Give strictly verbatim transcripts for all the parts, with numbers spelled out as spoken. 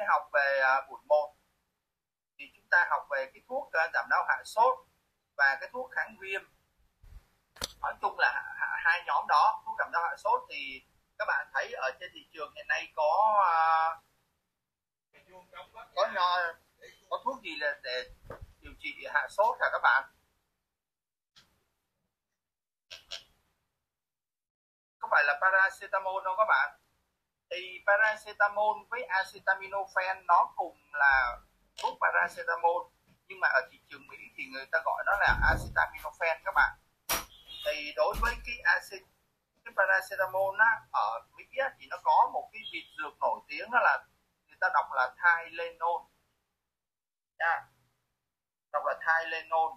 học về uh, buổi một thì chúng ta học về cái thuốc uh, giảm đau hạ sốt và cái thuốc kháng viêm. Nói chung là hai nhóm đó, thuốc giảm đau hạ sốt thì các bạn thấy ở trên thị trường hiện nay có uh, có nho, có thuốc gì là để điều trị hạ sốt hả các bạn? Có phải là paracetamol đâu các bạn? Thì paracetamol với acetaminophen nó cùng là thuốc paracetamol, nhưng mà ở thị trường Mỹ thì người ta gọi nó là acetaminophen các bạn. Thì đối với cái acet cái paracetamol á, ở Mỹ á, thì nó có một cái biệt dược nổi tiếng, đó là người ta đọc là Tylenol nha, đọc là Tylenol.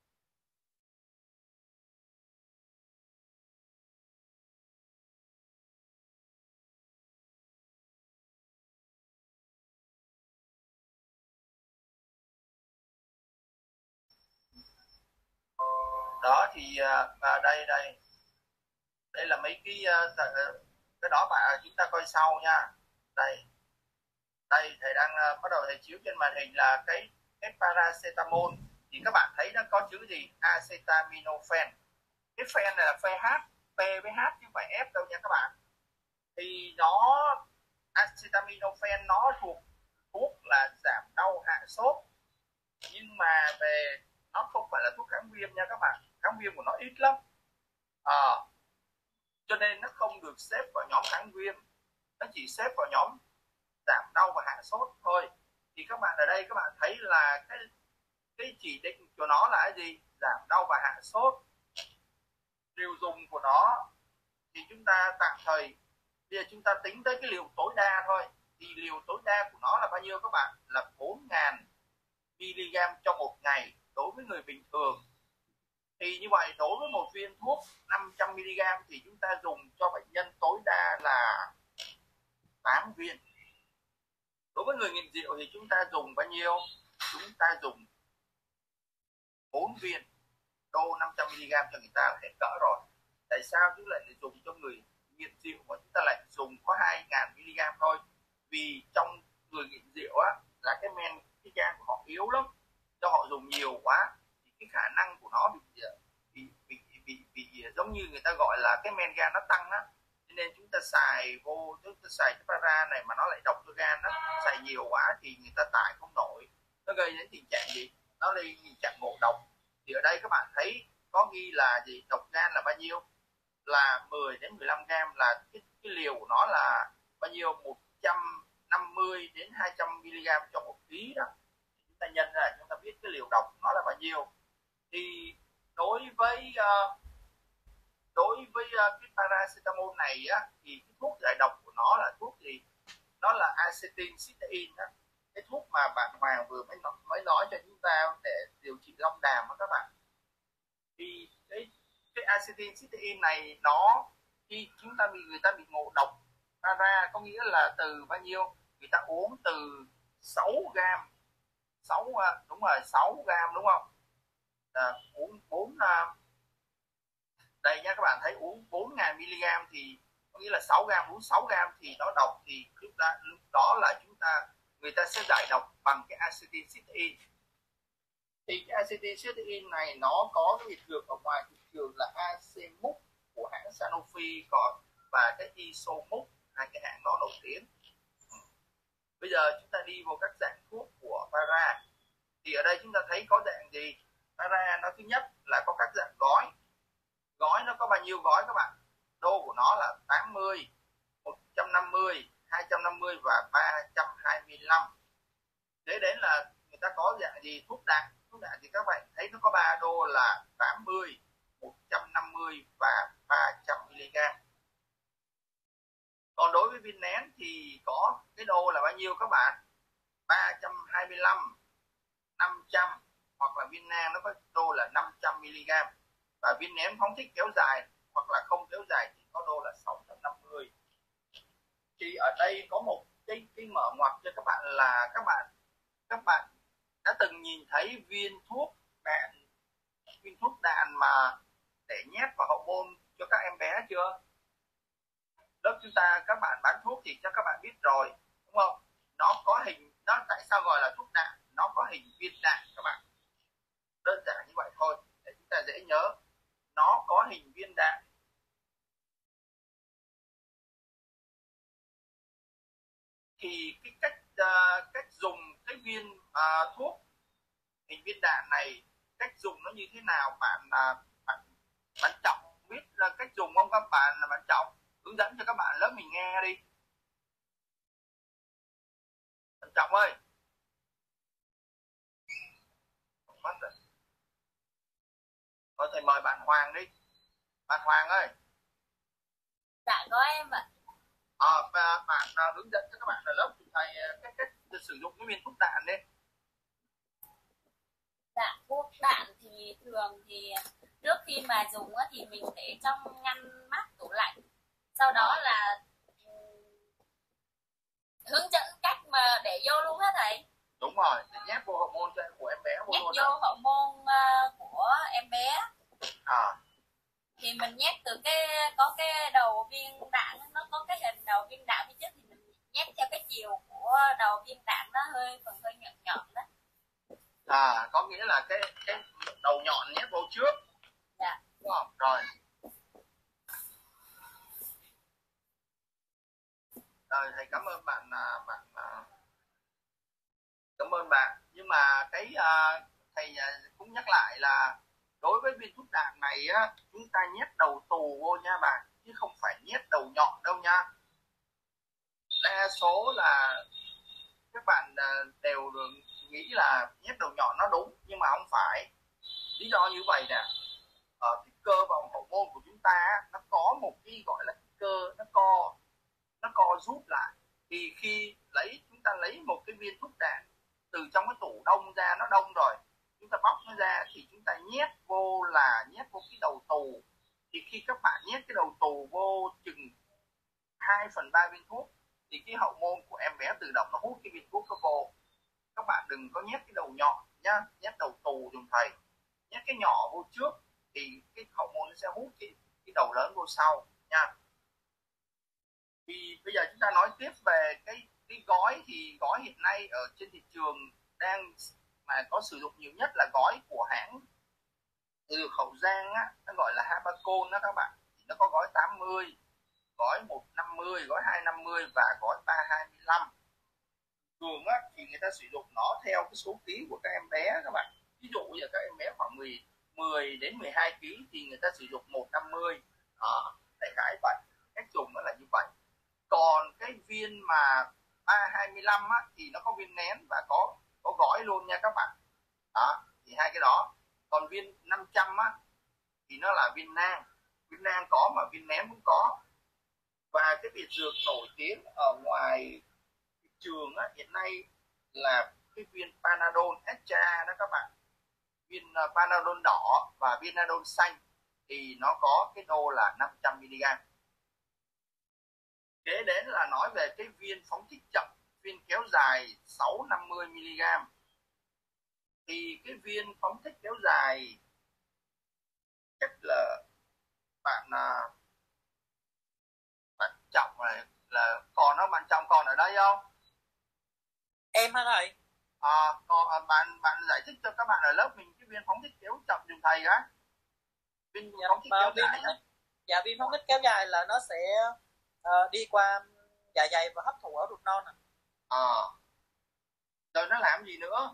Đó thì à, đây đây đây là mấy cái cái đó bạn chúng ta coi sau nha. Đây đây thầy đang uh, bắt đầu thầy chiếu trên màn hình là cái cái paracetamol, thì các bạn thấy nó có chữ gì? Acetaminophen. Cái phen này là phe H, P với H chứ không phải F đâu nha các bạn. Thì nó acetaminophen nó thuộc thuốc là giảm đau hạ sốt, nhưng mà về nó không phải là thuốc kháng viêm nha các bạn, kháng viêm của nó ít lắm, à, cho nên nó không được xếp vào nhóm kháng viêm, nó chỉ xếp vào nhóm giảm đau và hạ sốt thôi. Thì các bạn ở đây các bạn thấy là cái cái chỉ định của nó là cái gì? Giảm đau và hạ sốt. Liều dùng của nó thì chúng ta tạm thời bây giờ chúng ta tính tới cái liều tối đa thôi. Thì liều tối đa của nó là bao nhiêu các bạn? Là bốn nghìn mi-li-gam cho một ngày đối với người bình thường. Thì như vậy đối với một viên thuốc năm trăm mi-li-gam thì chúng ta dùng cho bệnh nhân tối đa là tám viên. Đối với người nghiện rượu thì chúng ta dùng bao nhiêu? Chúng ta dùng bốn viên đô năm trăm mi-li-gam cho người ta là hết cỡ rồi. Tại sao chúng lại dùng cho người nghiện rượu mà chúng ta lại dùng có hai nghìn mi-li-gam thôi? Vì trong người nghiện rượu á, là cái men, cái gan của họ yếu lắm, cho họ dùng nhiều quá thì cái khả năng của nó bị bị bị bị, bị, bị giống như người ta gọi là cái men gan nó tăng á, nên chúng ta xài vô, chúng ta xài cái para này mà nó lại độc cho gan đó, xài nhiều quá thì người ta tải không nổi, nó gây đến tình trạng gì? Nó gây tình trạng ngộ độc. Thì ở đây các bạn thấy có ghi là gì? Độc gan là bao nhiêu? Là mười đến mười lăm gam, là cái, cái liều của nó là bao nhiêu? một trăm năm mươi đến hai trăm mi-li-gam cho một ký đó. Chúng ta nhân ra chúng ta biết cái liều độc của nó là bao nhiêu. Thì đối với uh, đối với uh, cái paracetamol này á, thì cái thuốc giải độc của nó là thuốc gì? Nó là acetylcysteine đó. Cái thuốc mà bạn Hoàng vừa mới nói, mới nói cho chúng ta để điều trị long đàm đó các bạn. Thì cái cái acetylcysteine này nó khi chúng ta bị người ta bị ngộ độc para, có nghĩa là từ bao nhiêu? Người ta uống từ sáu gam, sáu đúng rồi, sáu gam đúng không? À, uống bốn đây nha các bạn thấy uống bốn nghìn mi-li-gam thì có nghĩa là sáu gam, uống sáu gam thì nó độc, thì lúc đó, lúc đó là chúng ta người ta sẽ giải độc bằng cái acetylcysteine. Thì cái acetylcysteine này nó có cái biệt dược ở ngoài thị trường là Acemuk của hãng Sanofi, còn và cái Isomuk, hai cái hãng đó nổi tiếng. Bây giờ chúng ta đi vào các dạng thuốc của para. Thì ở đây chúng ta thấy có dạng gì? Para nó thứ nhất là có các dạng gói. Gói nó có bao nhiêu gói các bạn? Đô của nó là tám mươi, một trăm năm mươi, hai trăm năm mươi và ba trăm hai mươi lăm. Thế đến là người ta có dạng gì? Thuốc đạn. Thuốc đạn thì các bạn thấy nó có ba đô là tám mươi, một trăm năm mươi và ba trăm mi-li-gam. Còn đối với viên nén thì có cái đô là bao nhiêu các bạn? ba trăm hai mươi lăm, năm trăm, hoặc là viên nang nó có đô là năm trăm mi-li-gam. Và viên nén phóng thích kéo dài hoặc là không kéo dài thì có đô là sáu trăm năm mươi. Thì ở đây có một cái, cái mở ngoặc cho các bạn là các bạn các bạn đã từng nhìn thấy viên thuốc đạn viên thuốc đạn mà để nhét vào hậu môn cho các em bé chưa? Lớp chúng ta các bạn bán thuốc thì chắc các bạn biết rồi đúng không? nó có hình, nó tại sao gọi là thuốc đạm, nó có hình viên đạn các bạn, đơn giản như vậy thôi để chúng ta dễ nhớ, nó có hình viên đạn. Thì cái cách uh, cách dùng cái viên uh, thuốc hình viên đạn này, cách dùng nó như thế nào bạn uh, bạn bạn Trọng biết là cách dùng không các bạn? Là bạn Trọng hướng dẫn cho các bạn lớp mình nghe đi. Bạn Trọng ơi. Rồi thầy mời bạn Hoàng đi. Bạn Hoàng ơi. Dạ có em ạ. À, và bạn uh, hướng dẫn cho các bạn ở lớp thầy cách cách sử dụng cái viên thuốc đạn đi. Dạ thuốc đạn thì thường thì trước khi mà dùng thì mình để trong ngăn mát tủ lạnh, sau đó là hướng dẫn cách mà để vô luôn hả thầy? Đúng rồi, để nhét vô hậu môn của em bé vô nhét luôn vô hậu môn của em bé. À. Thì mình nhét từ cái có cái đầu viên đạn, nó có cái hình đầu viên đạn phía trước thì mình nhét theo cái chiều của đầu viên đạn, nó hơi phần hơi nhọn nhọn đó. À, có nghĩa là cái cái đầu nhọn nhét vô trước. Dạ. Đúng không? Rồi. Rồi thầy cảm ơn bạn bạn cảm ơn bạn. Nhưng mà cái thầy cũng nhắc lại là đối với viên thuốc đạn này á, chúng ta nhét đầu tù vô nha bạn, chứ không phải nhét đầu nhọn đâu nha. Đa số là các bạn đều nghĩ là nhét đầu nhọn nó đúng, nhưng mà không phải. Lý do như vậy nè, ở cái cơ vòng hậu môn của chúng ta nó có một cái gọi là cơ nó co nó co rút lại. Thì khi lấy chúng ta lấy một cái viên thuốc đạn từ trong cái tủ đông ra, nó đông rồi, chúng ta bóc nó ra thì chúng ta nhét vô là nhét vô cái đầu tù. Thì khi các bạn nhét cái đầu tù vô chừng hai phần ba viên thuốc thì cái hậu môn của em bé tự động nó hút cái viên thuốc nó vô. Các bạn đừng có nhét cái đầu nhọn nhá, nhét đầu tù dùm thầy, nhét cái nhỏ vô trước thì cái hậu môn nó sẽ hút cái, cái đầu lớn vô sau nha. Thì bây giờ chúng ta nói tiếp về cái cái gói. Thì gói hiện nay ở trên thị trường đang mà có sử dụng nhiều nhất là gói của hãng từ Hậu Giang á, nó gọi là Habacol đó các bạn. Thì nó có gói tám mươi, gói một trăm năm mươi, gói hai trăm năm mươi và gói ba trăm hai mươi lăm. Thường á thì người ta sử dụng nó theo cái số ký của các em bé các bạn. Ví dụ như các em bé khoảng mười, mười đến mười hai ký thì người ta sử dụng một trăm năm mươi. Đó, đại khái vậy. Cách dùng nó là như vậy. Còn cái viên mà ba trăm hai mươi lăm á, thì nó có viên nén và có có gói luôn nha các bạn. Đó, thì hai cái đó. Còn viên năm trăm á thì nó là viên nang. Viên nang có mà viên nén cũng có. Và cái biệt dược nổi tiếng ở ngoài thị trường á, hiện nay là cái viên Panadol Extra đó các bạn. Viên Panadol đỏ và viên Panadol xanh thì nó có cái đô là năm trăm mi li gam. Kế đến là nói về cái viên phóng thích chậm, viên kéo dài sáu trăm năm mươi mi li gam. Thì cái viên phóng thích kéo dài chắc là bạn bạn Trọng này là còn nó bạn Trọng còn ở đây không? Em hả thầy? À, còn bạn bạn giải thích cho các bạn ở lớp mình cái viên phóng thích kéo chậm dùm thầy á. Viên dạ, phóng thích kéo viên dài. phóng thích, dạ viên phóng thích kéo dài là nó sẽ uh, đi qua dạ dày và hấp thụ ở ruột non à. À. Rồi nó làm gì nữa?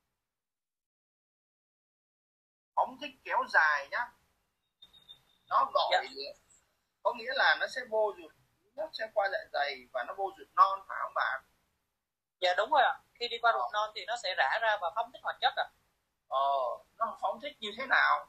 Phóng thích kéo dài nhá. Nó gọi dạ. Có nghĩa là nó sẽ vô ruột, nó sẽ qua dạ dày và nó vô ruột non phải không bạn? Dạ đúng rồi ạ. À. Khi đi qua ruột ờ. non thì nó sẽ rã ra và phóng thích hoạt chất à. Ờ, nó phóng thích như thế nào?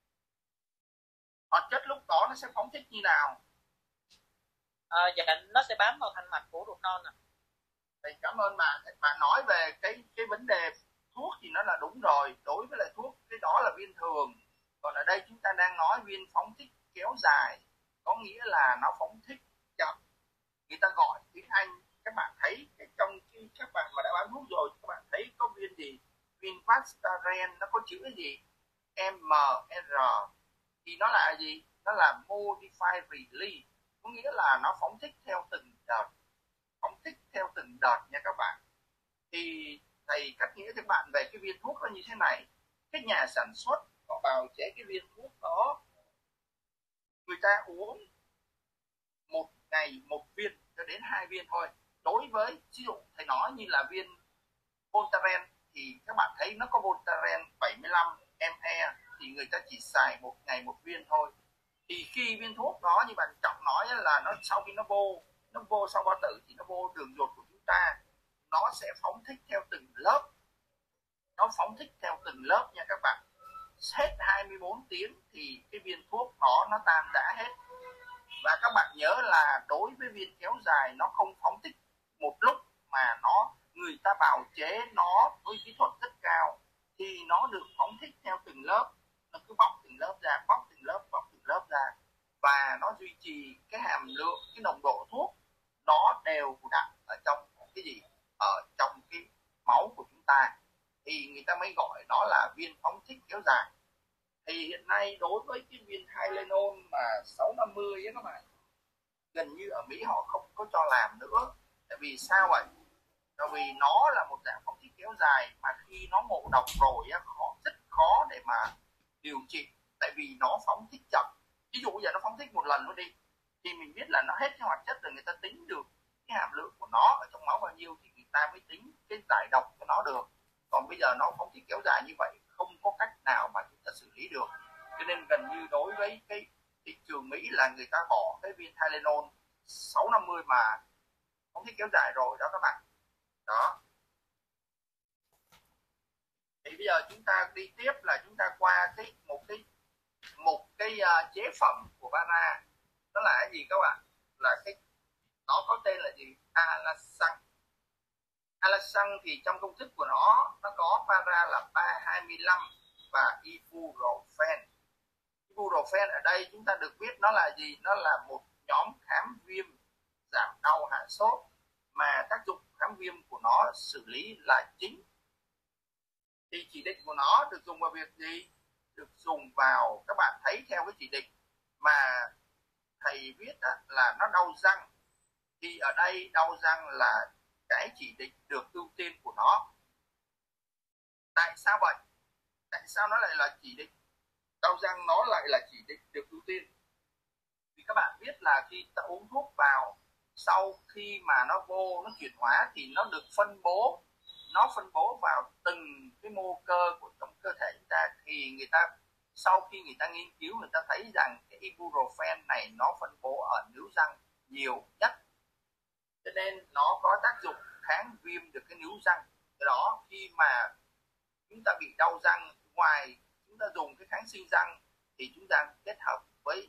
Hoạt chất lúc đó nó sẽ phóng thích như nào? À, dạ nó sẽ bám vào thành mạch của ruột non à. Thì cảm ơn bạn. Bạn nói về cái cái vấn đề thuốc thì nó là đúng rồi. Đối với lại thuốc cái đó là viên thường. Còn ở đây chúng ta đang nói viên phóng thích kéo dài, có nghĩa là nó phóng thích chậm. Người ta gọi tiếng Anh, các bạn thấy trong các bạn mà đã bán thuốc rồi, các bạn thấy có viên gì? Viên Vastagen nó có chữ cái gì? em rờ. Thì nó là gì? Nó là modified release, có nghĩa là nó phóng thích theo từng đợt. Phóng thích theo từng đợt nha các bạn. Thì thầy cắt nghĩa cho bạn về cái viên thuốc nó như thế này. Cái nhà sản xuất họ bào chế cái viên thuốc đó, người ta uống một ngày một viên cho đến hai viên thôi. Đối với ví dụ thầy nói như là viên Voltaren thì các bạn thấy nó có Voltaren bảy mươi lăm mi li thì người ta chỉ xài một ngày một viên thôi. Thì khi viên thuốc đó như bạn Trọng nói là nó sau khi nó vô nó vô sau bao tử thì nó vô đường ruột của chúng ta, nó sẽ phóng thích theo từng lớp, nó phóng thích theo từng lớp nha các bạn. Hết hai mươi bốn tiếng thì cái viên thuốc đó nó tan rã hết. Và các bạn nhớ là đối với viên kéo dài nó không phóng thích một lúc, mà nó người ta bào chế nó với kỹ thuật rất cao thì nó được phóng thích theo từng lớp, nó cứ bóc từng lớp ra, bóc từng lớp, bóc từng lớp ra, và nó duy trì cái hàm lượng, cái nồng độ thuốc nó đều đặn ở trong cái gì, ở trong cái máu của chúng ta, thì người ta mới gọi nó là viên phóng thích kéo dài. Thì hiện nay đối với cái viên Tylenol mà sáu năm mươi á các bạn, gần như ở Mỹ họ không có cho làm nữa. Tại vì sao vậy? Tại vì nó là một dạng phóng thích kéo dài, mà khi nó ngộ độc rồi á, họ rất khó để mà điều trị, tại vì nó phóng thích chậm. Ví dụ bây giờ nó phóng thích một lần nữa đi, thì mình biết là nó hết cái hoạt chất rồi, người ta tính được cái hàm lượng của nó ở trong máu bao nhiêu thì người ta mới tính cái giải độc của nó được. Còn bây giờ nó phóng thích kéo dài như vậy, không có cách nào mà chúng ta xử lý được. Cho nên gần như đối với cái thị trường Mỹ là người ta bỏ cái viên Tylenol sáu năm mươi mà phóng thích kéo dài rồi đó các bạn. Đó. Thì bây giờ chúng ta đi tiếp là chúng ta qua cái một cái một cái uh, chế phẩm của Para. Đó là cái gì các bạn? Là cái nó có tên là gì? Alasan. Alasan thì trong công thức của nó nó có Para là ba hai lăm và Ibuprofen. Ibuprofen ở đây chúng ta được biết nó là gì? Nó là một nhóm kháng viêm giảm đau hạ sốt, mà tác dụng kháng viêm của nó xử lý là chính. Thì chỉ định của nó được dùng vào việc gì? Được dùng vào, các bạn thấy theo cái chỉ định mà thầy viết là nó đau răng, thì ở đây đau răng là cái chỉ định được ưu tiên của nó. Tại sao vậy? Tại sao nó lại là chỉ định đau răng, nó lại là chỉ định được ưu tiên? Vì các bạn biết là khi ta uống thuốc vào, sau khi mà nó vô, nó chuyển hóa thì nó được phân bố, nó phân bố vào từng cái mô cơ của trong cơ thể chúng ta. Thì người ta sau khi người ta nghiên cứu, người ta thấy rằng cái Ibuprofen này nó phân bố ở níu răng nhiều nhất, cho nên nó có tác dụng kháng viêm được cái níu răng. Cái đó khi mà chúng ta bị đau răng, ngoài chúng ta dùng cái kháng sinh răng thì chúng ta kết hợp với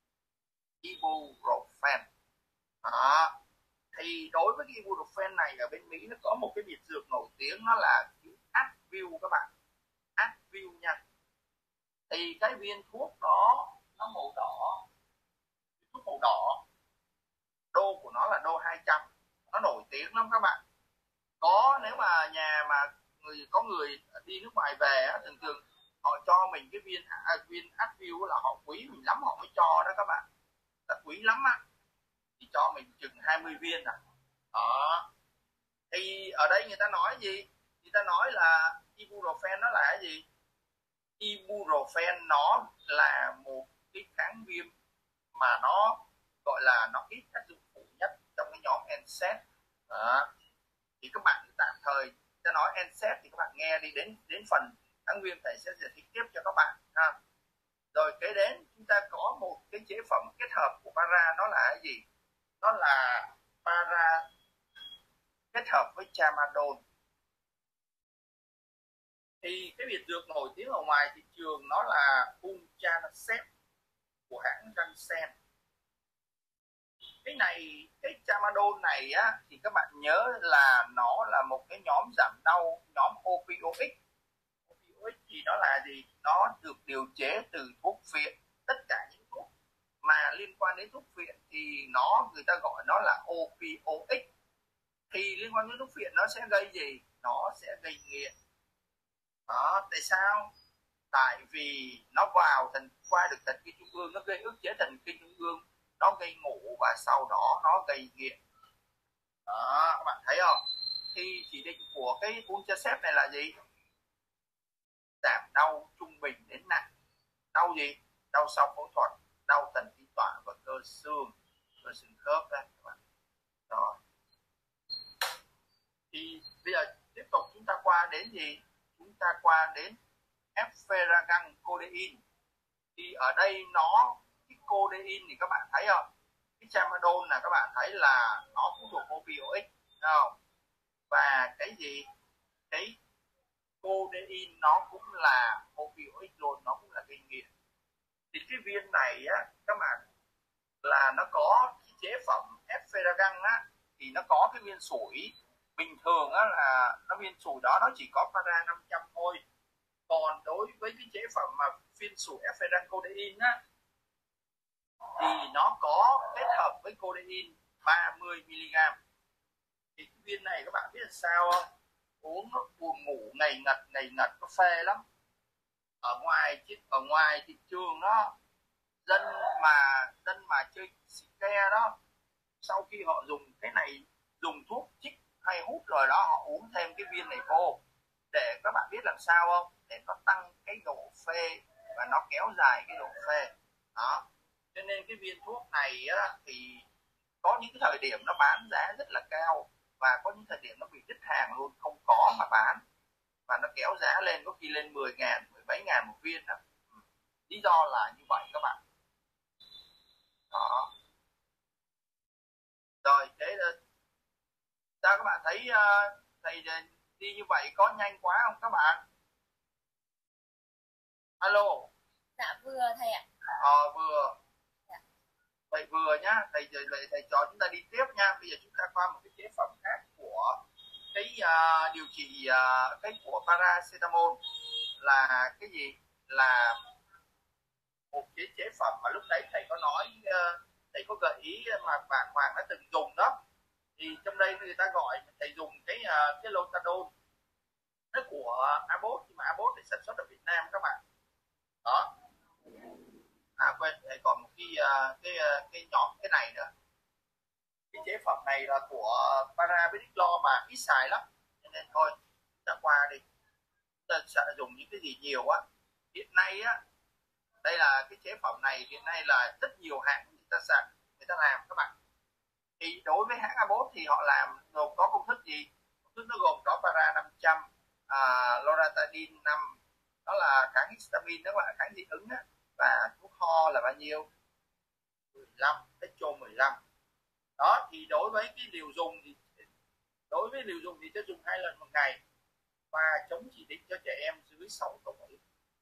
Ibuprofen. Đó. Thì đối với cái Ibuprofen này ở bên Mỹ nó có một cái biệt dược nổi tiếng, nó là Advil các bạn. Advil nha. Thì cái viên thuốc đó nó màu đỏ, thuốc màu đỏ, đô của nó là đô hai trăm, nó nổi tiếng lắm các bạn. Có nếu mà nhà mà người có người đi nước ngoài về á, thường thường họ cho mình cái viên à, viên Advil là họ quý mình lắm, họ mới cho đó các bạn, là quý lắm á, thì cho mình chừng hai mươi viên à. Đó. Thì ở đây người ta nói gì? Người ta nói là Ibuprofen nó là cái gì? Ibuprofen nó là một cái kháng viêm mà nó gọi là nó ít tác dụng phụ nhất trong cái nhóm en xê a đê. Đó. Thì các bạn tạm thời ta nói en xê a đê thì các bạn nghe đi, đến đến phần kháng viêm thầy sẽ giải thích tiếp cho các bạn ha. Rồi kế đến chúng ta có một cái chế phẩm kết hợp của Para, nó là cái gì? Nó là Para kết hợp với Tramadol. Thì cái biệt dược nổi tiếng ở ngoài thị trường nó là Ultraset của hãng Janssen. Cái này, cái Tramadol này á, thì các bạn nhớ là nó là một cái nhóm giảm đau, nhóm opioid. Opioid thì nó là gì? Nó được điều chế từ thuốc phiện. Tất cả những thuốc mà liên quan đến thuốc phiện thì nó người ta gọi nó là opioid. Thì liên quan đến thuốc phiện nó sẽ gây gì? Nó sẽ gây nghiện. Đó, tại sao? Tại vì nó vào thần qua được thần kinh trung ương, nó gây ức chế thần kinh trung ương, nó gây ngủ và sau đó nó gây nghiện. Đó, các bạn thấy không? Thì chỉ định của cái Ultracep này là gì? Giảm đau trung bình đến nặng. Đau gì? Đau sau phẫu thuật, đau tần khí tọa và cơ xương, cơ xương khớp đây các bạn. Đó. Thì bây giờ tiếp tục chúng ta qua đến gì? Chúng ta qua đến effervescent codeine. Thì ở đây nó, cái codeine thì các bạn thấy không? Cái tramadol là các bạn thấy là nó cũng thuộc opioid, không? Và cái gì? Cái codeine nó cũng là opioid luôn, nó cũng là gây nghiện. Thì cái viên này á các bạn là nó có cái chế phẩm effervescent á, thì nó có cái viên sủi bình thường á, là nó viên sủi đó nó chỉ có para năm trăm thôi. Còn đối với cái chế phẩm mà viên sủi effervescent codeine á, thì nó có kết hợp với codeine ba mươi mi li gam. Thì cái viên này các bạn biết là sao không? Uống nó buồn ngủ ngày ngật ngày ngật, nó phê lắm. Ở ngoài ở ngoài thị trường đó, dân mà dân mà chơi xì ke đó, sau khi họ dùng cái này, dùng thuốc chích hay hút rồi đó, họ uống thêm cái viên này vô để các bạn biết làm sao không? Để nó tăng cái độ phê và nó kéo dài cái độ phê đó. Cho nên cái viên thuốc này á, thì có những cái thời điểm nó bán giá rất là cao, và có những thời điểm nó bị đứt hàng luôn, không có mà bán, và nó kéo giá lên, có khi lên mười ngàn, mười bảy ngàn một viên đó. Lý do là như vậy các bạn. Đó. Rồi thế là sao các bạn thấy uh, thầy đi như vậy có nhanh quá không các bạn? Alo. Dạ vừa thầy ạ. Ờ vừa. Dạ. Vậy vừa nhá, thầy vậy thầy cho chúng ta đi tiếp nha. Bây giờ chúng ta qua một cái chế phẩm khác của cái uh, điều trị uh, cái của paracetamol là cái gì? Là một cái chế phẩm mà lúc đấy thầy có nói, uh, thầy có gợi ý mà bạn Hoàng đã từng dùng đó. Thì trong đây người ta gọi thầy dùng cái uh, cái Lotadol, nó của Abbott, nhưng mà Abbott thì sản xuất ở Việt Nam các bạn. Đó. À quên, thầy còn một cái uh, cái uh, cái nhóm cái này nữa. Cái chế phẩm này là của Parabediclor mà ít xài lắm, cho nên thôi ta qua đi. Ta sẽ dùng những cái gì nhiều á. Hiện nay á, đây là cái chế phẩm này hiện nay là rất nhiều hãng người ta sản người ta làm các bạn. Thì đối với hãng Abbott thì họ làm gồm có công thức gì? Công thức nó gồm có para năm trăm, uh, loratadine năm, đó là kháng histamine, đó là kháng dị ứng á, và thuốc ho là bao nhiêu? mười lăm, Echo mười lăm. Đó, thì đối với cái liều dùng thì đối với liều dùng thì cho dùng hai lần một ngày, và chống chỉ định cho trẻ em dưới sáu tuổi.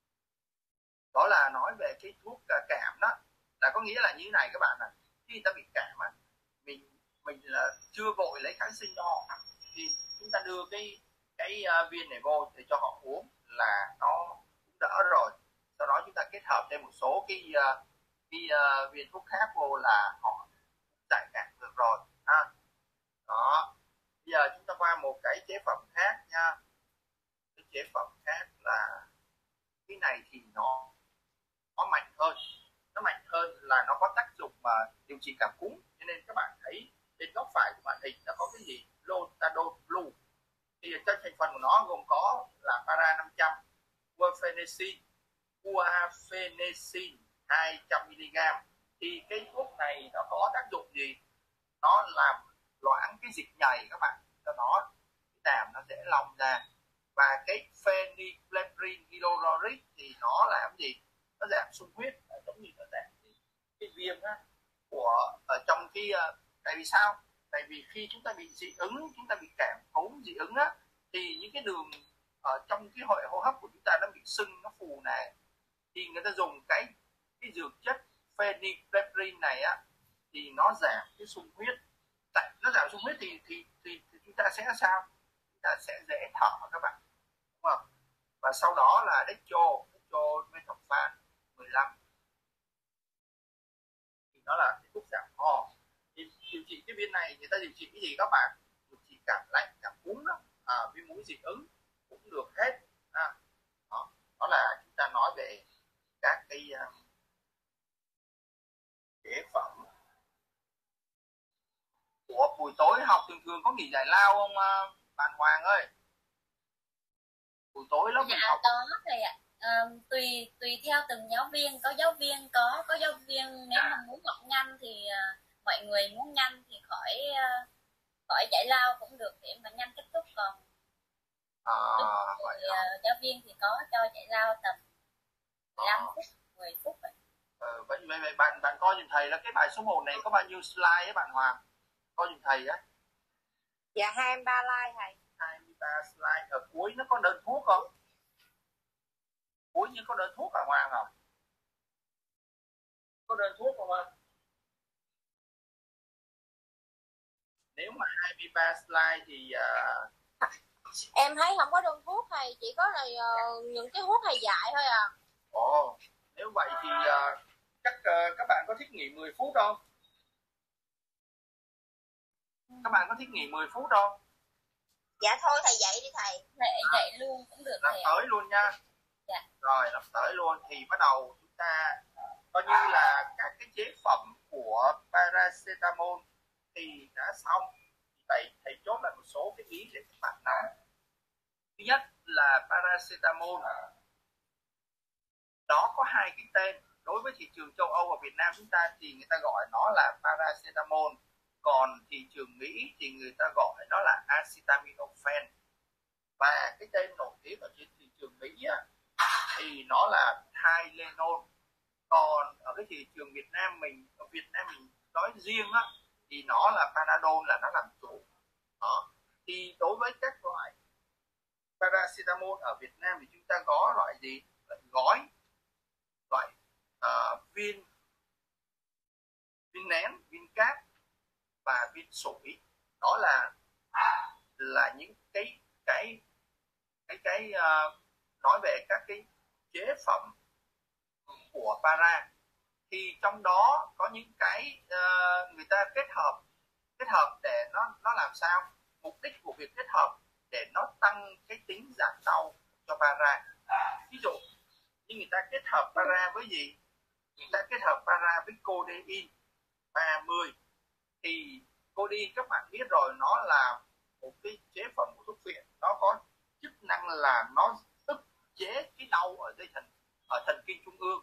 Đó là nói về cái thuốc cảm đó, là có nghĩa là như thế này các bạn ạ. Khi người ta bị cảm á, mình mình là chưa vội lấy kháng sinh cho họ, thì chúng ta đưa cái cái uh, viên này vô để cho họ uống là nó cũng đỡ rồi. Sau đó chúng ta kết hợp thêm một số cái uh, cái uh, viên thuốc khác vô là họ giải cảm được rồi ha. Đó. Bây giờ chúng ta qua một cái chế phẩm khác nha. Cái chế phẩm khác là cái này thì nó nó mạnh hơn, nó mạnh hơn là nó có tác dụng mà điều trị cảm cúm. Cho nên các bạn thấy bên góc phải của màn hình nó có cái gì? Lotadol Blue. Thì trong thành phần của nó gồm có là para năm trăm, guaifenesin, guaifenesin hai trăm mi li gam. Thì cái thuốc này nó có tác dụng gì? Nó làm loãng cái dịch nhầy các bạn, cho nó cái đàm nó dễ long ra. Và cái phenylephrine hydrochloric thì nó làm gì? Nó giảm xung huyết, giống như nó giảm cái, cái viêm á của ở trong cái. Tại vì sao? Tại vì khi chúng ta bị dị ứng, chúng ta bị cảm cúm dị ứng á, thì những cái đường ở trong cái hệ hô hấp của chúng ta nó bị sưng, nó phù này, thì người ta dùng cái cái dược chất phenylephrine này á, thì nó giảm cái xung huyết. Tại nó giảm xung huyết thì thì, thì thì chúng ta sẽ sao? Chúng ta sẽ dễ thở các bạn, đúng không? Và sau đó là Dextro, Dextromethorphan mười lăm, thì nó là cái thuốc giảm ho. Thì điều trị cái viên này người ta điều trị cái gì các bạn? Điều trị cảm lạnh, cảm cúm đó, à, viêm mũi dị ứng cũng được hết. À, đó, đó là chúng ta nói về các cái uh, chế phẩm của buổi tối học. Thường thường có nghỉ giải lao không uh, bạn Hoàng ơi? buổi tối lớp mình Dạ học. có thầy ạ. À, tùy tùy theo từng giáo viên, có giáo viên có có giáo viên nếu mà muốn học nhanh thì à, mọi người muốn nhanh thì khỏi à, khỏi giải lao cũng được để mà nhanh kết thúc, còn À, thì, vậy à, giáo viên thì có cho giải lao tầm mười lăm phút, mười phút vậy. Ờ, vậy, vậy, vậy bạn bạn coi giùm thầy là cái bài số một này có bao nhiêu slide ấy bạn Hoàng? Coi giùm thầy á. Dạ hai mươi ba like thầy. hai mươi ba slide, ở cuối nó có đơn thuốc không? Cuối như có đơn thuốc hả Hoàng không? Có đơn thuốc không ạ? Nếu mà hai mươi ba slide thì uh... em thấy không có đơn thuốc thầy, chỉ có là uh, những cái thuốc thầy dạy thôi à. Ồ, nếu vậy thì uh, chắc uh, các bạn có thích nghỉ mười phút không? Các bạn có thích nghỉ mười phút không? Dạ thôi thầy dạy đi thầy. Dạy, dạy luôn cũng được làm thầy. tới luôn nha. Dạ. Rồi làm tới luôn thì bắt đầu chúng ta coi như là các cái chế phẩm của paracetamol thì đã xong. Thầy thầy chốt lại một số cái ý để các bạn nắm. Thứ nhất là paracetamol nó có hai cái tên. Đối với thị trường châu Âu và Việt Nam chúng ta thì người ta gọi nó là paracetamol, còn thị trường Mỹ thì người ta gọi nó là acetaminophen. Và cái tên nổi tiếng ở trên thị trường Mỹ á, thì nó là Tylenol. Còn ở cái thị trường Việt Nam mình, ở Việt Nam mình nói riêng á, thì nó là Panadol là nó làm chủ. Đó. Thì đối với các loại paracetamol ở Việt Nam thì chúng ta có loại gì? Loại gói, loại uh, viên viên nén, viên cát và viên sủi. Đó là là những cái cái cái cái uh, nói về các cái chế phẩm của para. Thì trong đó có những cái uh, người ta kết hợp kết hợp để nó nó làm sao? Mục đích của việc kết hợp để nó tăng cái tính giảm đau cho para. Ví dụ như người ta kết hợp para với gì? Người ta kết hợp para với codeine ba mươi. Thì codeine các bạn biết rồi, nó là một cái chế phẩm của thuốc phiện, nó có chức năng là nó ức chế cái đau ở dây thần ở thần kinh trung ương.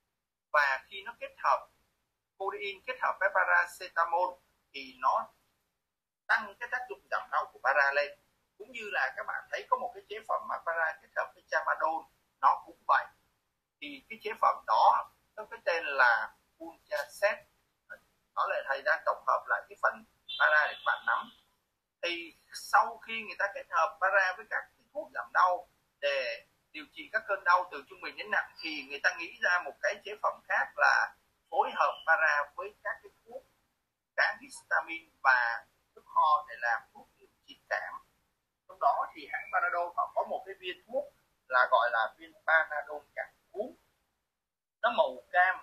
Và khi nó kết hợp codeine kết hợp với paracetamol thì nó tăng cái tác dụng giảm đau của para lên. Cũng như là các bạn thấy có một cái chế phẩm mà para kết hợp với tramadol, nó cũng vậy. Thì cái chế phẩm đó có cái tên là Ultracet. Đó là thầy đang tổng hợp lại cái phần para để các bạn nắm. Thì sau khi người ta kết hợp para với các cái thuốc giảm đau để điều trị các cơn đau từ trung bình đến nặng, thì người ta nghĩ ra một cái chế phẩm khác là phối hợp para với các cái thuốc kháng histamine và thuốc ho để làm thuốc điều trị cảm. Trong đó thì hãng Panadol họ có một cái viên thuốc là gọi là viên Panadol cảm cúm, nó màu cam.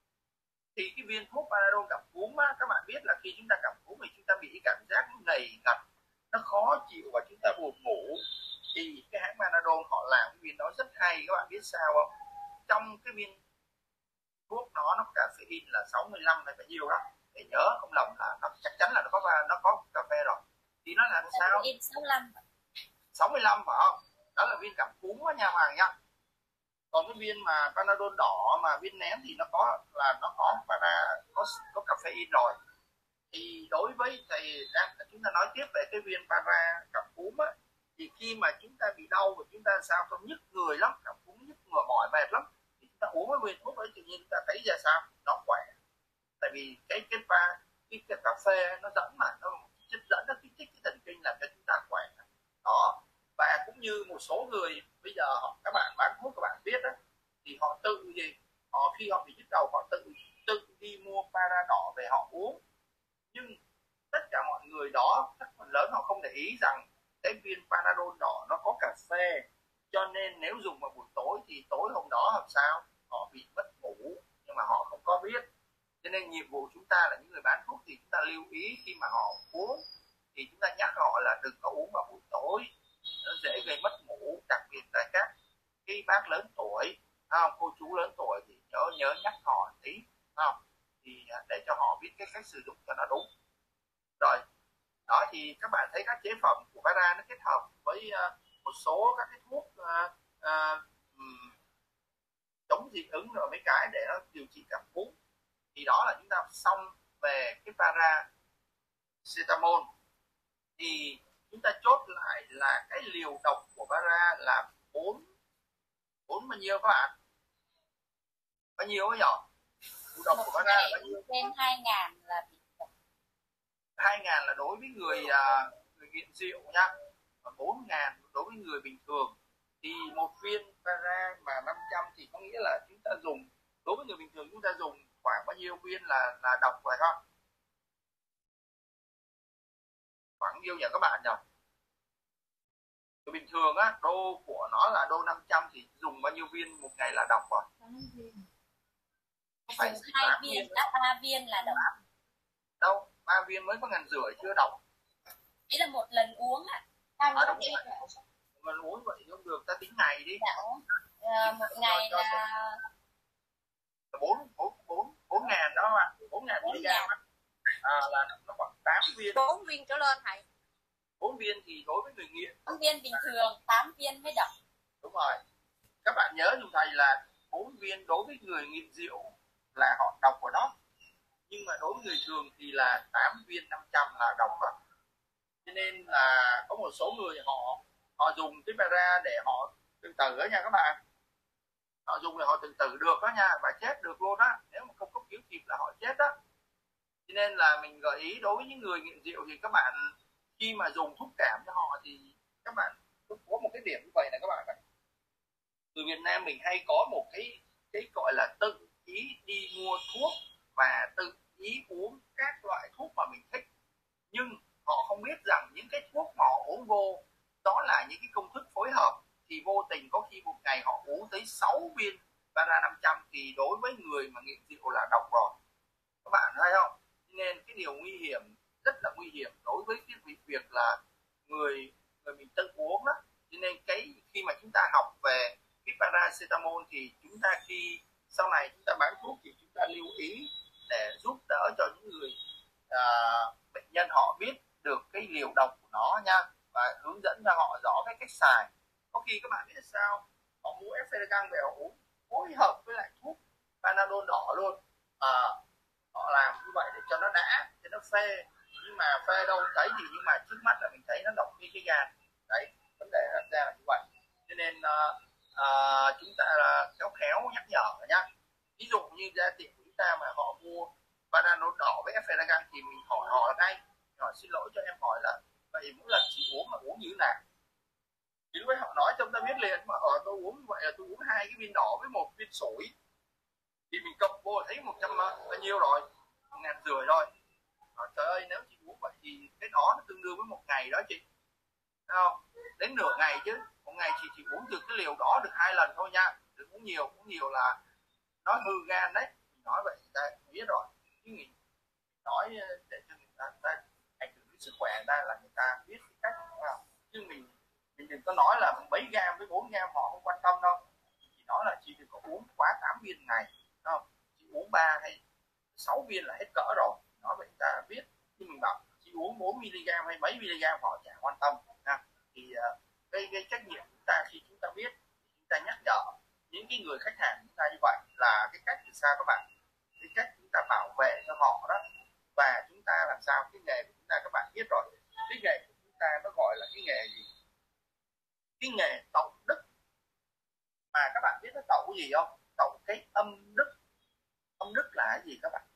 Thì cái viên thuốc Panadol cảm cúm á, các bạn biết là khi chúng ta cảm cúm thì chúng ta bị cảm giác nầy ngặt, nó khó chịu và chúng ta buồn ngủ. Thì cái hãng Panadol họ làm cái viên đó rất hay, các bạn biết sao không? Trong cái viên thuốc đó nó có caffeine là sáu mươi lăm hay bao nhiêu đó, để nhớ không lầm là nó chắc chắn là nó có nó có cà phê rồi. Thì nó làm sao? sáu mươi lăm. sáu mươi lăm phải không? Đó là viên cảm cúm á nha Hoàng nha. Còn cái viên mà Panadol đỏ mà viên nén thì nó có là nó có para có có caffeine rồi. Thì đối với thầy đang chúng ta nói tiếp về cái viên para cảm cúm á, thì khi mà chúng ta bị đau và chúng ta sao không nhức người lắm, cảm cúm nhức người mỏi mệt lắm, thì chúng ta uống cái viên thuốc đấy tự nhiên chúng ta thấy ra sao nó khỏe. Tại vì cái cái pa cái, cái cà phê nó dẫn mà nó chất dẫn, nó kích thích cái thần kinh làm cho chúng ta khỏe đó. Và cũng như một số người bây giờ họ, các bạn bán thuốc các bạn biết đó, thì họ tự gì họ khi họ bị nhức đầu họ tự tự đi mua para đỏ về họ uống. Nhưng tất cả mọi người đó, các phần lớn họ không để ý rằng cái viên Panadol đỏ nó có cà phê, cho nên nếu dùng vào buổi tối thì tối hôm đó làm sao họ bị mất ngủ, nhưng mà họ không có biết. Cho nên nhiệm vụ chúng ta là những người bán thuốc thì chúng ta lưu ý khi mà họ uống thì chúng ta nhắc họ là đừng có uống vào buổi tối, nó dễ gây mất ngủ. Đặc biệt là các cái bác lớn tuổi, không, cô chú lớn tuổi thì nhớ nhớ nhắc họ tí, không, thì để cho họ biết cái cách sử dụng cho nó đúng. Rồi đó, thì các bạn thấy các chế phẩm của para nó kết hợp với một số các cái thuốc uh, uh, chống dị ứng rồi mấy cái để nó điều trị cảm cúm. Thì đó là chúng ta xong về cái paracetamol. Thì chúng ta chốt lại là cái liều độc của para là bốn bốn bao nhiêu các bạn? Bao nhiêu ấy nhỉ? Liều độc của para là bao nhiêu? Trên hai ngàn là bị độc. hai ngàn là đối với người người nghiện rượu nha. Và bốn ngàn đối với người bình thường. Thì một viên para mà năm trăm thì có nghĩa là chúng ta dùng, đối với người bình thường chúng ta dùng khoảng bao nhiêu viên là là độc phải không? Khoảng nhiêu nhỉ các bạn nhỉ? Người bình thường á, đô của nó là đô năm trăm thì dùng bao nhiêu viên một ngày là độc rồi? Phải hai viên, đã ba viên là độc. Đâu, ba viên mới có ngàn rưỡi chưa độc. Ý là một lần uống ạ. À, à đúng rồi. Một lần uống vậy không được, ta tính ngày đi. Dạ, à, một ngày là bốn bốn bốn ngàn đó mà, bốn ngàn mg à, là nó khoảng tám viên. bốn viên trở lên thầy. bốn viên thì đối với người nghiện. bốn viên bình thường, tám viên mới độc. Đúng rồi. Các bạn nhớ dùm thầy là bốn viên đối với người nghiện rượu là họ độc của nó. Nhưng mà đối với người thường thì là tám viên năm trăm là độc đó. Cho nên là có một số người họ họ dùng cái para để họ tự tử đó nha các bạn. Họ dùng để họ tự tử được đó nha, và chết được luôn á, nếu mà không cấp cứu kịp là họ chết đó. Cho nên là mình gợi ý đối với những người nghiện rượu thì các bạn khi mà dùng thuốc cảm cho họ thì các bạn có một cái điểm như vậy này các bạn ạ. Từ Việt Nam mình hay có một cái cái gọi là tự ý đi mua thuốc và tự ý uống các loại thuốc mà mình thích, nhưng họ không biết rằng những cái thuốc mà họ uống vô đó là những cái công thức phối hợp, thì vô tình có khi một ngày họ uống tới sáu viên para năm trăm thì đối với người mà nghiện rượu là độc rồi các bạn thấy không? Nên cái điều nguy hiểm, rất là nguy hiểm đối với cái việc là người người mình tự uống đó. Cho nên cái khi mà chúng ta học về cái paracetamol thì chúng ta khi sau này chúng ta bán thuốc thì chúng ta lưu ý để giúp đỡ cho những người à, bệnh nhân họ biết được cái liều độc của nó nha, và hướng dẫn cho họ rõ cái cách xài. Có khi các bạn biết sao họ mua Effergan về họ uống phối hợp với lại thuốc Panadol đỏ luôn, à, họ làm như vậy để cho nó đã, cho nó phê, nhưng mà phê đâu thấy gì, nhưng mà trước mắt là mình thấy nó độc như cái gan đấy, vấn đề đặt ra là như vậy. Cho nên uh, uh, chúng ta uh, khéo khéo nhắc nhở nhá. Ví dụ như ra tiệm của chúng ta mà họ mua Panadol đỏ với Effergan thì mình hỏi họ ngay, hỏi xin lỗi cho em hỏi là vậy mỗi lần chị uống là uống như thế nào, thì lúc ấy họ nói cho chúng ta biết liền, mà ở tôi uống như vậy là tôi uống hai cái viên đỏ với một viên sủi, thì mình cộng vô thấy một trăm bao nhiêu rồi, một ngàn rưỡi rồi. Nói, trời ơi nếu chị uống vậy thì cái đó nó tương đương với một ngày đó chị, thấy không? Đến nửa ngày chứ, một ngày chị chỉ uống được cái liều đó được hai lần thôi nha, đừng uống nhiều, uống nhiều là nó hư gan đấy. Mình nói vậy người ta biết rồi, chứ mình nói để cho người ta, người ta ảnh hưởng đến sức khỏe người ta là người ta biết cái cách, không? Chứ mình mình đừng có nói là mấy gam với bốn gam họ không quan tâm đâu, chỉ nói là chị đừng có uống quá tám viên ngày, không? Chị uống ba hay sáu viên là hết cỡ rồi, nói vậy người ta biết. Nhưng mình bảo chị uống bốn mi li gam hay mấy mg họ chả quan tâm ha. Thì uh, cái, cái trách nhiệm chúng ta khi chúng ta biết, chúng ta nhắc nhở những cái người khách hàng chúng ta như vậy là cái cách làm sao các bạn, cái cách chúng ta bảo vệ cho họ đó. Và chúng ta làm sao, cái nghề của chúng ta các bạn biết rồi, cái nghề của chúng ta nó gọi là cái nghề gì, cái nghề tẩu đức. Mà các bạn biết nó tẩu cái gì không? Tẩu cái âm đức. Âm đức là cái gì các bạn?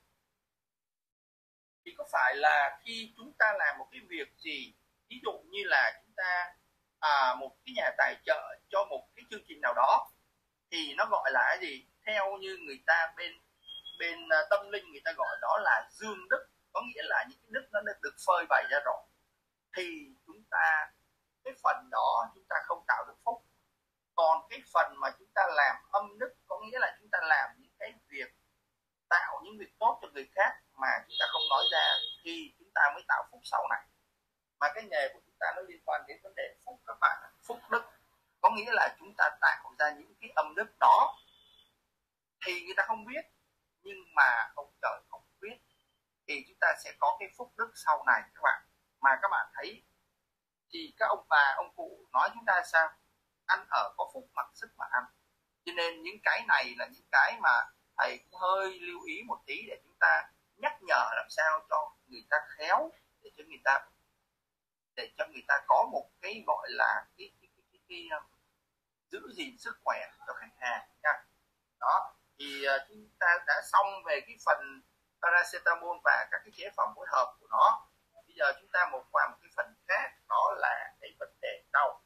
Thì có phải là khi chúng ta làm một cái việc gì, ví dụ như là chúng ta à, một cái nhà tài trợ cho một cái chương trình nào đó, thì nó gọi là cái gì? Theo như người ta bên bên tâm linh người ta gọi đó là dương đức, có nghĩa là những cái đức nó được phơi bày ra rồi, thì chúng ta cái phần đó chúng ta không tạo được phúc. Còn cái phần mà chúng ta làm âm đức có nghĩa là chúng ta làm những cái việc, tạo những việc tốt cho người khác mà chúng ta không nói ra, thì chúng ta mới tạo phúc sau này. Mà cái nghề của chúng ta nó liên quan đến vấn đề phúc các bạn, phúc đức có nghĩa là chúng ta tạo ra những cái âm đức đó, thì người ta không biết, nhưng mà ông trời không biết, thì chúng ta sẽ có cái phúc đức sau này các bạn. Mà các bạn thấy thì các ông bà ông cụ nói chúng ta sao? Ăn ở có phúc mặc sức mà ăn. Cho nên những cái này là những cái mà thầy cũng hơi lưu ý một tí để chúng ta nhắc nhở làm sao cho người ta khéo, để cho người ta để cho người ta có một cái gọi là cái, cái, cái, cái, cái, cái giữ gìn sức khỏe cho khách hàng nha. Đó thì uh, chúng ta đã xong về cái phần paracetamol và các cái chế phẩm phối hợp của nó. Bây giờ chúng ta một qua một cái phần khác, đó là cái vấn đề đau.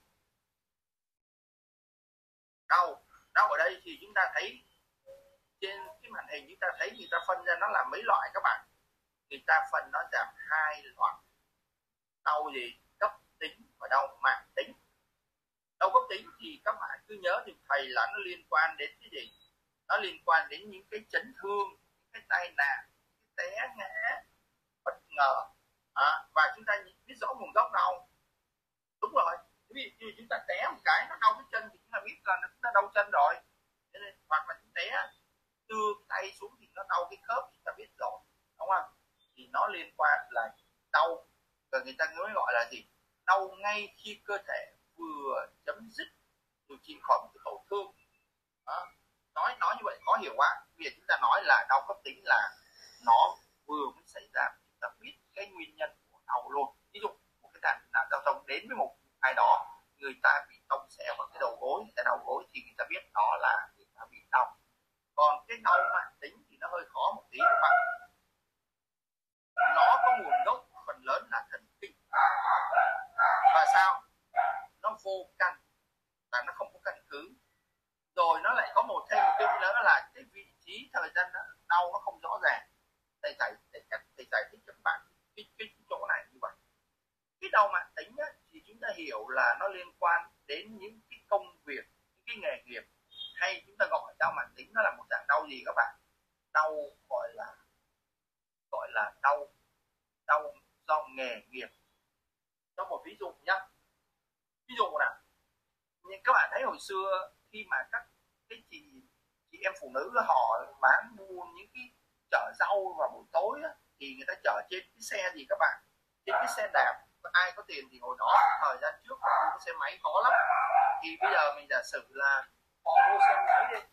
Đau, đau ở đây thì chúng ta thấy trên cái màn hình chúng ta thấy người ta phân ra nó là mấy loại các bạn. Người ta phân nó giảm hai loại. Đau gì? Cấp tính và đau mãn tính. Đau cấp tính thì các bạn cứ nhớ thì thầy là nó liên quan đến cái gì? Nó liên quan đến những cái chấn thương, những cái tai nạn, cái té ngã bất ngờ, à, và chúng ta biết rõ nguồn gốc đau. Đúng rồi, ví dụ như chúng ta té một cái nó đau cái chân thì chúng ta biết là nó đau chân rồi. Nên, hoặc là chúng té đưa tay xuống thì nó đau cái khớp, chúng ta biết rồi, đúng không? Thì nó liên quan là đau, và người ta nói gọi là gì? Đau ngay khi cơ thể vừa chấm dứt điều trị khỏi một cái tổn thương. Đó. Nói nói như vậy khó hiểu quá. Bây giờ chúng ta nói là đau cấp tính là nó vừa mới xảy ra, chúng ta biết cái nguyên nhân của đau luôn. Ví dụ một cái tai nạn giao thông đến với một ai đó, người ta bị tông xẹo vào cái đầu gối, người ta đau gối thì người ta biết đó là người ta bị đau. Còn cái đau mãn tính thì nó hơi khó một tí các bạn. Nó có nguồn gốc phần lớn là thần kinh. Và sao? Nó vô căn và nó không có căn cứ. Rồi nó lại có một thêm một cái nữa là cái vị trí thời gian đau nó không rõ ràng. Thầy giải thầy, thầy giải thích cho các bạn cái, cái, cái chỗ này như vậy. Cái đau mãn tính á, thì chúng ta hiểu là nó liên quan đến những cái công việc, những cái nghề nghiệp, hay chúng ta gọi đau mãn tính nó là một dạng đau gì các bạn? Đau gọi là gọi là đau đau do nghề nghiệp. Cho một ví dụ nhé. Ví dụ nào, nhưng các bạn thấy hồi xưa khi mà các cái chị chị em phụ nữ họ bán buôn những cái chở rau vào buổi tối á, thì người ta chở trên cái xe gì các bạn? Trên cái xe đạp. Ai có tiền thì hồi đó thời gian trước họ mua xe máy khó lắm. Thì bây giờ mình giả sử là họ mua xe máy đi,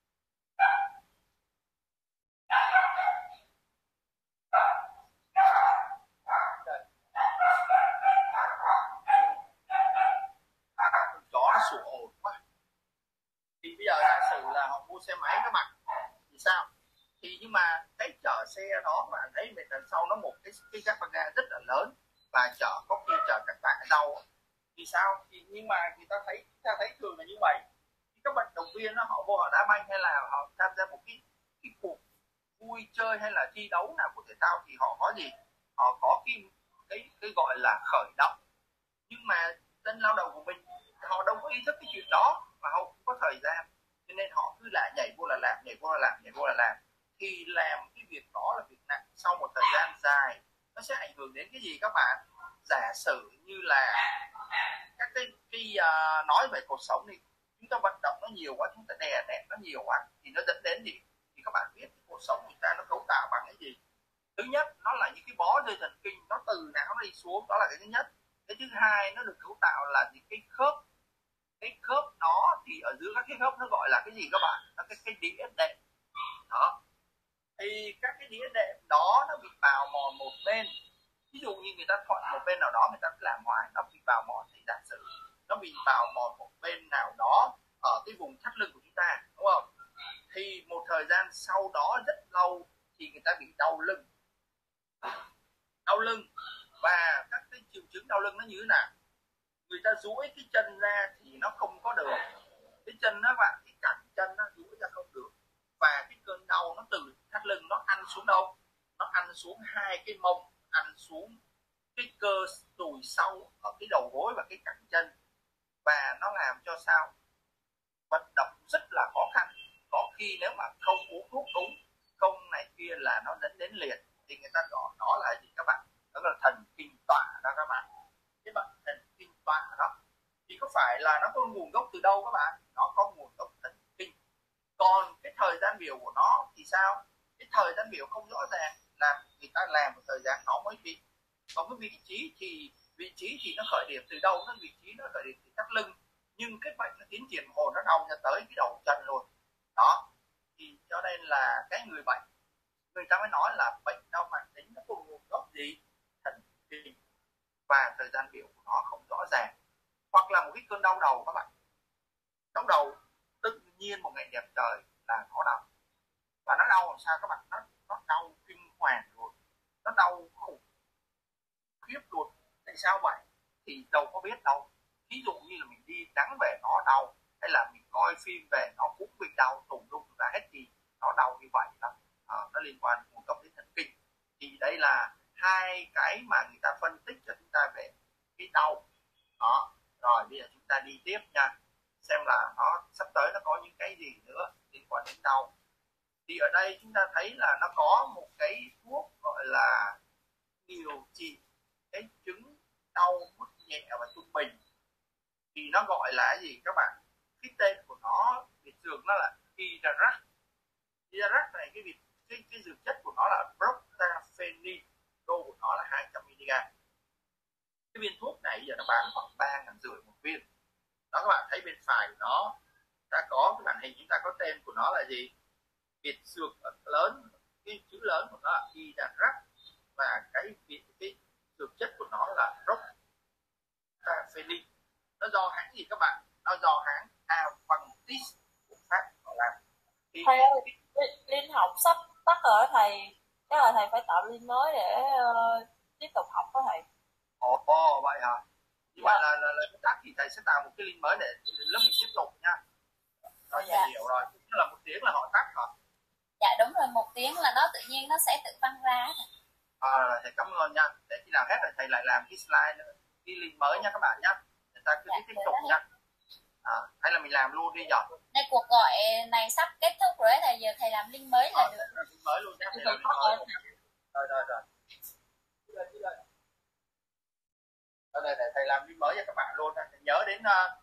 chó nó sủa ồn quá. Thì bây giờ giả sử là họ mua xe máy các bạn, thì sao? Thì nhưng mà cái chở xe đó mà thấy mình đằng sau nó một cái cái gác ba ga rất là lớn và chở có khi chở các tạ rau, thì sao? Thì nhưng mà người ta thấy người ta thấy thường là như vậy. Thì các vận động viên đó, họ vô họ đá banh hay là họ tham gia một cái cái cuộc vui chơi hay là thi đấu nào của thể thao thì họ có gì? Họ có cái cái cái gọi là khởi động. Nhưng mà dân lao động của mình họ đâu có ý thức cái chuyện đó và họ không có thời gian, cho nên họ cứ là nhảy vô là làm, nhảy vô là làm, nhảy vô là làm. Thì làm cái việc đó là việc nặng, sau một thời gian dài nó sẽ ảnh hưởng đến cái gì các bạn? Giả sử như là các cái, cái uh, nói về cuộc sống đi, chúng ta vận động nó nhiều quá, chúng ta đè nén nó nhiều quá thì nó dẫn đến gì? Thì các bạn biết cuộc sống của chúng ta nó cấu tạo bằng cái gì? Thứ nhất, nó là những cái bó dây thần kinh, nó từ não đi xuống, đó là cái thứ nhất. Cái thứ hai, nó được cấu tạo là những cái khớp. Cái khớp đó thì ở giữa các cái khớp nó gọi là cái gì các bạn? Nó cái cái đĩa đệm. Đó. Thì các cái đĩa đệm đó nó bị bào mòn một bên. Ví dụ như người ta thuận một bên nào đó, người ta làm hoài, nó bị bào mòn. Thì giả sử nó bị bào mòn một bên nào đó ở cái vùng thắt lưng của chúng ta, đúng không? Thì một thời gian sau đó rất lâu thì người ta bị đau lưng. Đau lưng. Và các cái triệu chứng đau lưng nó như thế nào? Người ta duỗi cái chân ra thì nó không có được. Cái chân đó bạn, cái cẳng chân nó duỗi ra không được. Và cái cơn đau nó từ thắt lưng nó ăn xuống đâu? Nó ăn xuống hai cái mông, ăn xuống cái cơ đùi sau ở cái đầu gối và cái cẳng chân. Và nó làm cho sao? Vận động rất là khó khăn. Có khi nếu mà không uống thuốc đúng, không này kia là nó dẫn đến liệt. Thì người ta gọi đó là gì các bạn? Đó là thần kinh tọa đó các bạn. Cái bệnh thần kinh tọa đó thì có phải là nó có nguồn gốc từ đâu các bạn? Nó có nguồn gốc thần kinh. Còn cái thời gian biểu của nó thì sao? Cái thời gian biểu không rõ ràng, là người ta làm một thời gian nó mới bị. Còn cái vị trí thì vị trí thì nó khởi điểm từ đâu, nó vị trí nó khởi điểm từ thắt lưng, nhưng cái bệnh nó tiến triển hồi nó đau ra tới cái đầu chân luôn đó. Thì cho nên là cái người bệnh, người ta mới nói là bệnh đau mãn tính nó có nguồn gốc gì, thần kinh, và thời gian biểu của nó không rõ ràng, hoặc là một cái cơn đau đầu các bạn, đau đầu tự nhiên một ngày đẹp trời là nó đau, và nó đau làm sao các bạn, nó nó đau kinh hoàng luôn, nó đau khủng khiếp luôn. Tại sao vậy thì đâu có biết đâu. Ví dụ như là mình đi nắng về nó đau, hay là mình coi phim về nó cũng bị đau tùm lum ra hết, thì nó đau như vậy đó. À, nó liên quan nguồn gốc đến thần kinh. Thì đây là hai cái mà người ta phân tích cho chúng ta về cái đau đó. Rồi bây giờ chúng ta đi tiếp nha, xem là nó sắp tới nó có những cái gì nữa liên quan đến đau. Thì ở đây chúng ta thấy là nó có một cái thuốc gọi là điều trị cái chứng đau mức nhẹ và trung bình, thì nó gọi là cái gì các bạn, cái tên của nó biệt dược nó là Idarax. Idarax này cái việc cái, cái dược chất của nó là Proctafenin, đô của nó là hai trăm mi li gam. Cái viên thuốc này giờ nó bán khoảng ba ngàn rưỡi một viên đó. Các bạn thấy bên phải của nó ta có cái màn hình, chúng ta có tên của nó là gì, biệt dược lớn, cái chữ lớn của nó là Idarax, và cái cái, cái dược chất của nó là Proctafenin. Nó do hãng gì các bạn, nó do hãng Avantis của Pháp họ làm. Thì thầy ơi, Linh học sắp tắt rồi thầy, chắc là thầy phải tạo Linh mới để uh, tiếp tục học đó thầy. Ồ, ồ vậy hả? Nhưng mà là, là, là tắt thì thầy sẽ tạo một cái link mới để lớp mình tiếp tục nha. Rồi dạ. hiểu rồi, cũng là một tiếng là họ tắt hả? Dạ đúng rồi, một tiếng là nó tự nhiên nó sẽ tự tăng ra. À, thầy cảm ơn nha. Để khi nào hết rồi thầy lại làm cái slide nữa, cái link mới nha các bạn nhé. Người ta cứ dạ, tiếp tục nha. À, hay là mình làm luôn đi nhỉ? Đây cuộc gọi này sắp kết thúc rồi, thầy giờ thầy làm link mới là được. Link mới luôn nha, thầy làm link mới luôn. Rồi rồi rồi. Đây, đây, thầy làm link mới cho các bạn luôn. Thầy nhớ đến uh,